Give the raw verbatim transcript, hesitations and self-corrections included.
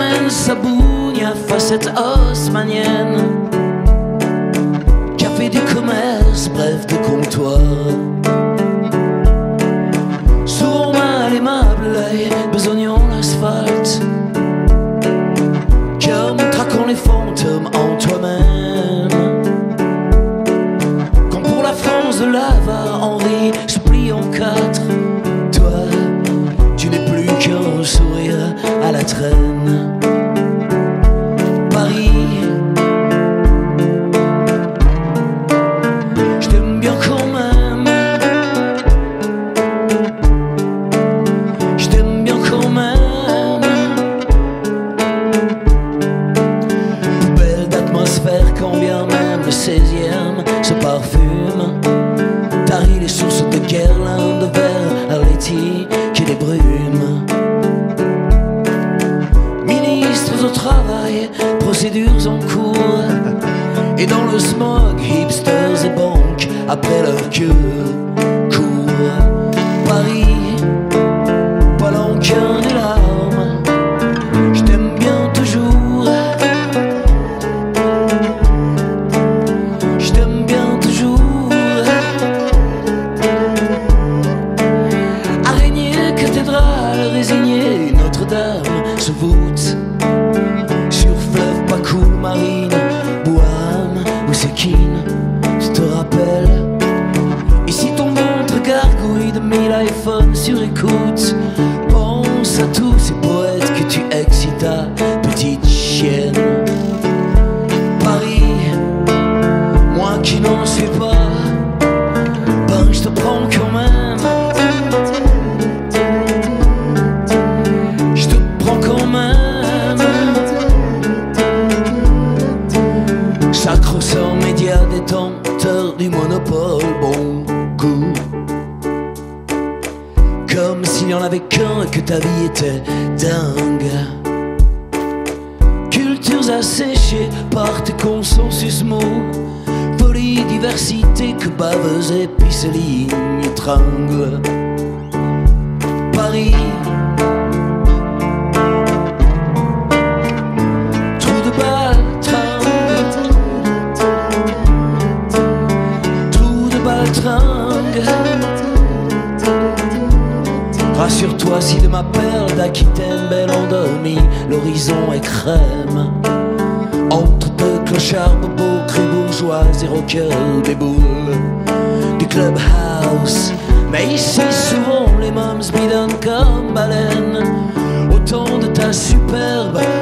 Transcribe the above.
ramène sa bougne à facette haussmannienne, café du commerce, bref de comptoir. Sourd mal aimable, l'œil besognant l'asphalte, comme traquant les fantômes en toi-même. Quand pour la France de l'avare, Henri se plie en quatre, toi, tu n'es plus qu'un sourire à la traîne. Paris, je t'aime bien quand même, je t'aime bien quand même. Poubelle d'atmosphère quand bien même le seizième se parfume, tarit les sources de guirlandes de verre Arletty qui les brume. Ministres au travail, procédures en cours, et dans le smog, hipsters et banques après leur queue courent. Paris, palanquin des larmes, je t'aime bien toujours, je t'aime bien toujours. Araignée, cathédrale, résignée, Notre-Dame se voûte sur fleuve, pas cool, marine, Bohème ou Séquine. Tu te rappelles, ici ton ventre gargouille de mille iPhones sur écoute. Pense à tous ces poètes que tu excitas, petite chienne. Paris, moi qui n'en suis pas, ben je te prends quand même, je te prends quand même. Sacre sang média détenteur du monopole bon goût, comme s'il n'y en avait qu'un et que ta vie était dingue. Cultures asséchées par tes consensus mots, folie, diversité que baveuse et pisseline tringle. Paris, trou de baltringue, trou de baltringue. Rassure-toi, si de ma perle d'Aquitaine belle endormie, l'horizon est crème. Entre deux clochards bobos, crus bourgeoises et rockers des boules du clubhouse. Mais ici souvent les mômes bidonnent comme baleines. Au temps de ta superbe